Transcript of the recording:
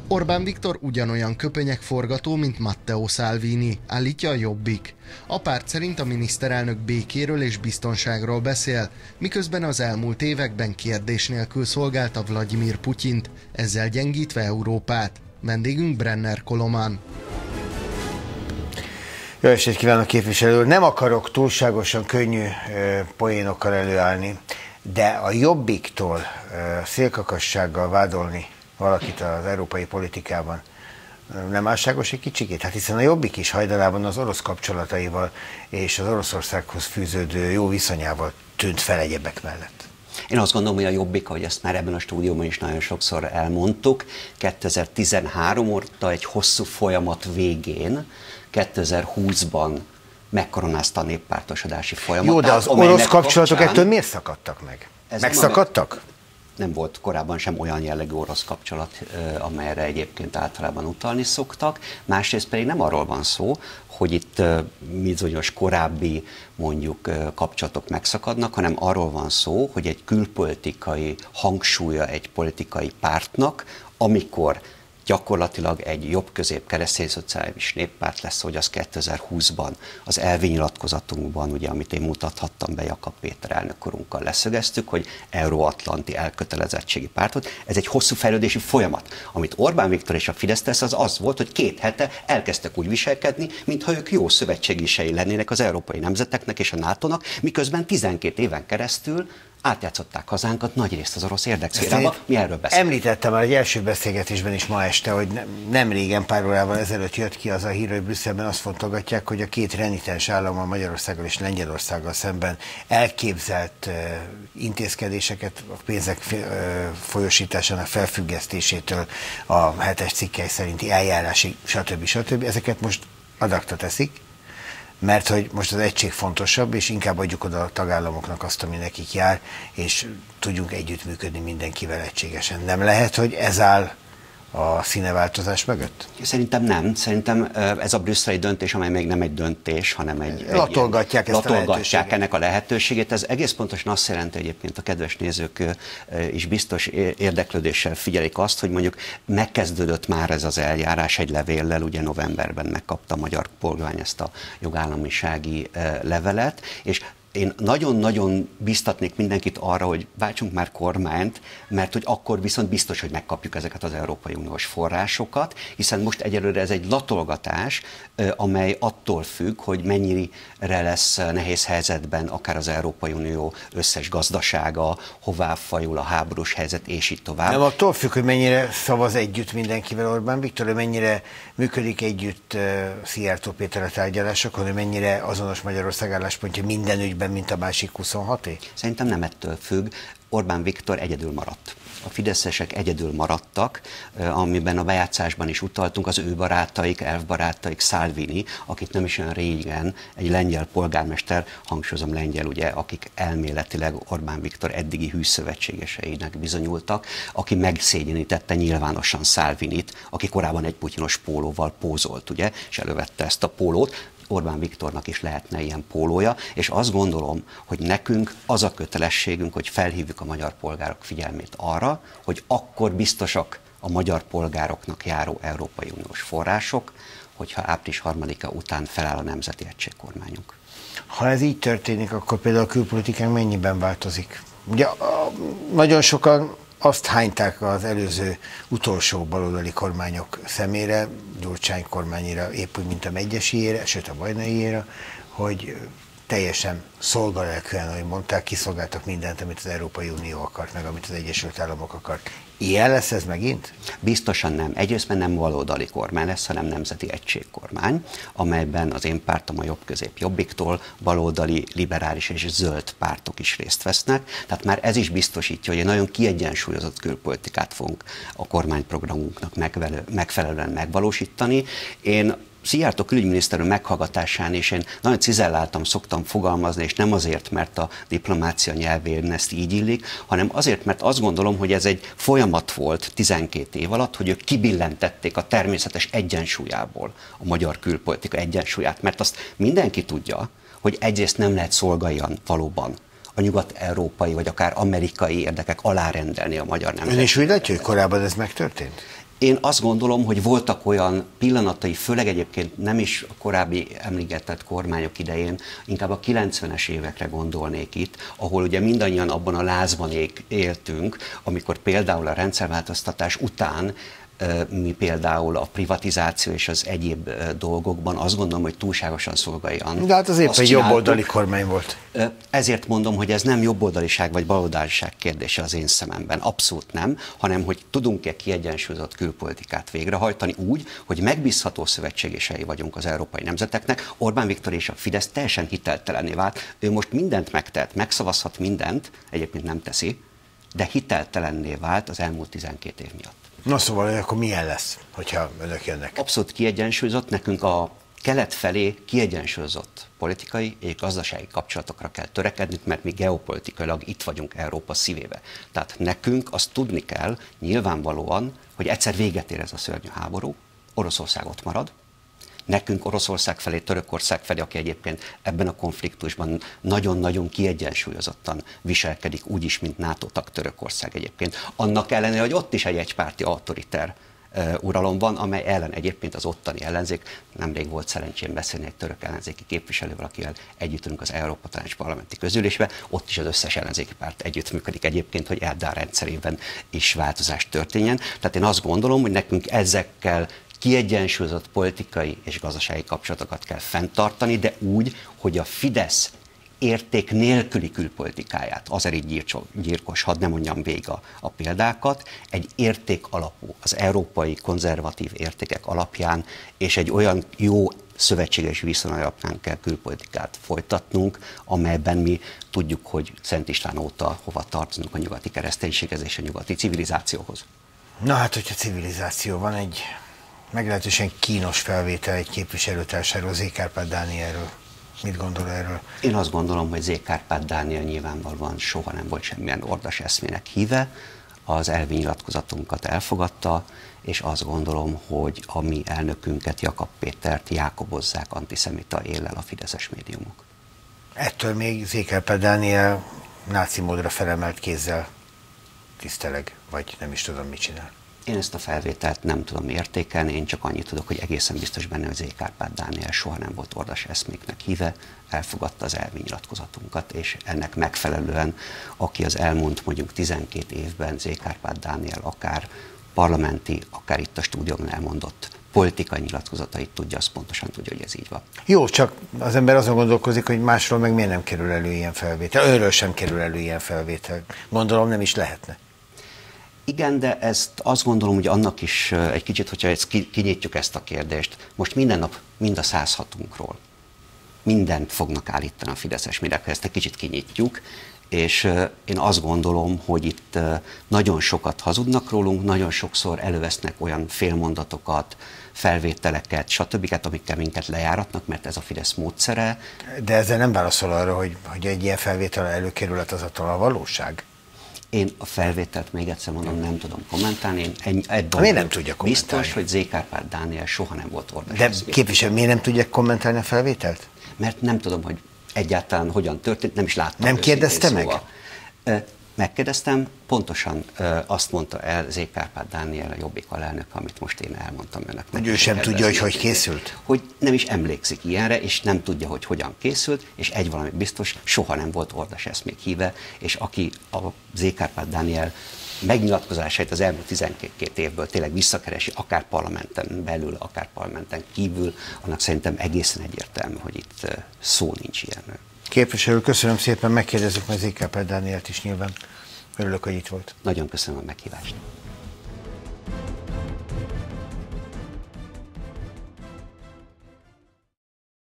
Orbán Viktor ugyanolyan köpönyegforgató, mint Matteo Salvini, állítja a Jobbik. A párt szerint a miniszterelnök békéről és biztonságról beszél, miközben az elmúlt években kérdés nélkül szolgálta Vladimir Putyint, ezzel gyengítve Európát. Vendégünk Brenner Koloman. Jó estét kívánok, képviselő úr! Nem akarok túlságosan könnyű poénokkal előállni, de a Jobbiktól szélkakassággal vádolni valakit az európai politikában nem álságos egy kicsikét? Hát hiszen a Jobbik is hajdanában az orosz kapcsolataival és az Oroszországhoz fűződő jó viszonyával tűnt fel egyebek mellett. Én azt gondolom, hogy a Jobbik, ahogy ezt már ebben a stúdióban is nagyon sokszor elmondtuk, 2013 óta egy hosszú folyamat végén, 2020-ban megkoronázta a néppártosodási folyamatát. Jó, de az orosz kapcsolatok ettől miért szakadtak meg? Megszakadtak? Nem volt korábban sem olyan jellegű orosz kapcsolat, amelyre egyébként általában utalni szoktak. Másrészt pedig nem arról van szó, hogy itt bizonyos korábbi mondjuk kapcsolatok megszakadnak, hanem arról van szó, hogy egy külpolitikai hangsúlya egy politikai pártnak, amikor gyakorlatilag egy jobb-közép keresztényszociális néppárt lesz, hogy az 2020-ban az elvi nyilatkozatunkban, ugye, amit én mutathattam be Jakab Péter elnök úrunkkal leszögeztük, hogy euróatlanti elkötelezettségi pártot. Ez egy hosszú fejlődési folyamat. Amit Orbán Viktor és a Fidesz tesz, az volt, hogy 2 hete elkezdtek úgy viselkedni, mintha ők jó szövetségisei lennének az európai nemzeteknek és a NATO-nak, miközben 12 éven keresztül átjátszották hazánkat nagyrészt az orosz érdekszférába. Mi erről beszélünk? Említettem már egy első beszélgetésben is ma este, hogy nem régen, pár órával ezelőtt jött ki az a hír, hogy Brüsszelben azt fontolgatják, hogy a 2 renitens állammal, Magyarországgal és Lengyelországgal szemben elképzelt intézkedéseket, a pénzek folyosításának felfüggesztésétől a 7-es cikkely szerinti eljárásig, stb. Ezeket most adakta teszik, mert hogy most az egység fontosabb, és inkább adjuk oda a tagállamoknak azt, ami nekik jár, és tudjunk együttműködni mindenkivel egységesen. Nem lehet, hogy ez áll a színeváltozás mögött? Szerintem nem. Szerintem ez a brüsszeli döntés, amely még nem egy döntés, hanem latolgatják ennek a lehetőségét. Ez egész pontosan azt jelenti, egyébként a kedves nézők is biztos érdeklődéssel figyelik azt, hogy mondjuk megkezdődött már ez az eljárás egy levéllel, ugye novemberben megkapta a magyar kormány ezt a jogállamisági levelet, és én nagyon-nagyon biztatnék mindenkit arra, hogy váltsunk már kormányt, mert hogy akkor viszont biztos, hogy megkapjuk ezeket az Európai Uniós forrásokat, hiszen most egyelőre ez egy latolgatás, amely attól függ, hogy mennyire lesz nehéz helyzetben akár az Európai Unió összes gazdasága, hová fajul a háborús helyzet, és így tovább. Nem attól függ, hogy mennyire szavaz együtt mindenkivel Orbán Viktor, hogy mennyire működik együtt Szijjártó Péter a tárgyalásokon, hogy mennyire azonos Magyarország álláspontja minden ügyben, mint a másik 26-é? Szerintem nem ettől függ. Orbán Viktor egyedül maradt. A fideszesek egyedül maradtak, amiben a bejátszásban is utaltunk, az ő barátaik, elfbarátaik, Salvini, akit nem is olyan régen egy lengyel polgármester, hangsúlyozom lengyel, ugye, akik elméletileg Orbán Viktor eddigi hűszövetségeseinek bizonyultak, aki megszégyenítette nyilvánosan Salvinit, aki korábban egy putyinos pólóval pózolt, ugye, és elővette ezt a pólót. Orbán Viktornak is lehetne ilyen pólója, és azt gondolom, hogy nekünk az a kötelességünk, hogy felhívjuk a magyar polgárok figyelmét arra, hogy akkor biztosak a magyar polgároknak járó Európai Uniós források, hogyha április 3-a után feláll a nemzeti egységkormányunk. Ha ez így történik, akkor például a külpolitikánk mennyiben változik? Ugye nagyon sokan azt hányták az előző utolsó baloldali kormányok szemére, Gyurcsány kormányira, épp úgy, mint a Megyesiére, sőt a Bajnaiére, hogy teljesen szolgalelkűen, ahogy mondták, kiszolgáltak mindent, amit az Európai Unió akart, meg amit az Egyesült Államok akart. Ilyen lesz ez megint? Biztosan nem. Egyrészt nem baloldali kormány lesz, hanem nemzeti egységkormány, amelyben az én pártom a jobb-közép Jobbiktól baloldali, liberális és zöld pártok is részt vesznek. Tehát már ez is biztosítja, hogy egy nagyon kiegyensúlyozott külpolitikát fogunk a kormányprogramunknak megfelelően megvalósítani. Én Szijjártó külügyminiszter meghallgatásán is én nagyon cizelláltam, szoktam fogalmazni, és nem azért, mert a diplomácia nyelvén ezt így illik, hanem azért, mert azt gondolom, hogy ez egy folyamat volt 12 év alatt, hogy ők kibillentették a természetes egyensúlyából a magyar külpolitika egyensúlyát, mert azt mindenki tudja, hogy egyrészt nem lehet szolgáljan valóban a nyugat-európai vagy akár amerikai érdekek alárendelni a magyar nemzetet. Ön is úgy látja, hogy korábban ez megtörtént? Én azt gondolom, hogy voltak olyan pillanatai, főleg egyébként nem is a korábbi emlegetett kormányok idején, inkább a 90-es évekre gondolnék itt, ahol ugye mindannyian abban a lázban éltünk, amikor például a rendszerváltoztatás után mi például a privatizáció és az egyéb dolgokban azt gondolom, hogy túlságosan szolgáljan. De hát az éppen egy jobboldali kormány volt. Ezért mondom, hogy ez nem jobboldaliság vagy baloldaliság kérdése az én szememben. Abszolút nem, hanem hogy tudunk-e kiegyensúlyozott külpolitikát végrehajtani úgy, hogy megbízható szövetségesei vagyunk az európai nemzeteknek. Orbán Viktor és a Fidesz teljesen hiteltelenné vált. Ő most mindent megtehet, megszavazhat mindent, egyébként nem teszi, de hiteltelenné vált az elmúlt 12 év miatt. Na szóval, akkor milyen lesz, hogyha önök jönnek? Abszolút kiegyensúlyozott, nekünk a kelet felé kiegyensúlyozott politikai és gazdasági kapcsolatokra kell törekednünk, mert mi geopolitikailag itt vagyunk Európa szívébe. Tehát nekünk azt tudni kell nyilvánvalóan, hogy egyszer véget ér ez a szörnyű háború, Oroszország ott marad, nekünk Oroszország felé, Törökország felé, aki egyébként ebben a konfliktusban nagyon-nagyon kiegyensúlyozottan viselkedik, úgyis, mint NATO tag Törökország egyébként. Annak ellenére, hogy ott is egy egypárti autoriter uralom van, amely ellen egyébként az ottani ellenzék, nemrég volt szerencsém beszélni egy török ellenzéki képviselővel, akivel együtt ülünk az Európa Tanács parlamenti közülésbe, ott is az összes ellenzéki párt együttműködik egyébként, hogy Erdogán rendszerében is változás történjen. Tehát én azt gondolom, hogy nekünk ezekkel kiegyensúlyozott politikai és gazdasági kapcsolatokat kell fenntartani, de úgy, hogy a Fidesz érték nélküli külpolitikáját, azért így gyilkos, hadd ne mondjam végig a példákat, egy érték alapú, az európai konzervatív értékek alapján, és egy olyan jó szövetséges viszony alapján kell külpolitikát folytatnunk, amelyben mi tudjuk, hogy Szent István óta hova tartozunk a nyugati kereszténységhez és a nyugati civilizációhoz. Na hát, hogyha civilizáció van, egy meglehetősen kínos felvétel egy képviselőtársáról, Z. Kárpát Dánielről. Mit gondol erről? Én azt gondolom, hogy Z. Kárpát Dániel nyilvánvalóan soha nem volt semmilyen ordas eszmének híve, az elvi nyilatkozatunkat elfogadta, és azt gondolom, hogy a mi elnökünket, Jakab Pétert jákobozzák antiszemita éllel a fideszes médiumok. Ettől még Z. Kárpát Dániel náci módra felemelt kézzel tiszteleg, vagy nem is tudom, mit csinál. Én ezt a felvételt nem tudom értékelni, én csak annyit tudok, hogy egészen biztos benne, hogy Z. Kárpát Dániel soha nem volt ordas eszméknek híve, elfogadta az elvi nyilatkozatunkat, és ennek megfelelően, aki az elmúlt mondjuk 12 évben Z. Kárpát Dániel akár parlamenti, akár itt a stúdióban elmondott politikai nyilatkozatait tudja, az pontosan tudja, hogy ez így van. Jó, csak az ember azon gondolkozik, hogy másról meg miért nem kerül elő ilyen felvétel. Őről sem kerül elő ilyen felvétel. Gondolom nem is lehetne. Igen, de ezt azt gondolom, hogy annak is egy kicsit, hogyha ezt kinyitjuk ezt a kérdést, most minden nap mind a 106-unkról mindent fognak állítani a fideszes médiák, ezt egy kicsit kinyitjuk, és én azt gondolom, hogy itt nagyon sokat hazudnak rólunk, nagyon sokszor elővesznek olyan félmondatokat, felvételeket, stb., amikkel minket lejáratnak, mert ez a Fidesz módszere. De ezzel nem válaszol arra, hogy egy ilyen felvétel előkerület az attól a valóság? Én a felvételt még egyszer mondom, nem tudom kommentálni. Miért nem tudja kommentálni? Biztos, hogy Z. Kárpát Dániel soha nem volt ordas. De képviselő, miért nem tudják kommentálni a felvételt? Mert nem tudom, hogy egyáltalán hogyan történt, nem is láttam. Nem kérdezte meg? Szóval. Megkérdeztem, pontosan azt mondta el Z. Kárpát Dániel, a Jobbik alelnök, amit most én elmondtam önöknek. Hogy ő sem tudja, hogy készült? Hogy nem is emlékszik ilyenre, és nem tudja, hogy hogyan készült, és egy valami biztos, soha nem volt ordas eszmék híve, és aki a Z. Kárpát Dániel megnyilatkozásait az elmúlt 12 évből tényleg visszakeresi, akár parlamenten belül, akár parlamenten kívül, annak szerintem egészen egyértelmű, hogy itt szó nincs ilyenről. Képviselő, köszönöm szépen, megkérdezzük meg Z. Kárpát Dánielt is nyilván. Örülök, hogy itt volt. Nagyon köszönöm a meghívást.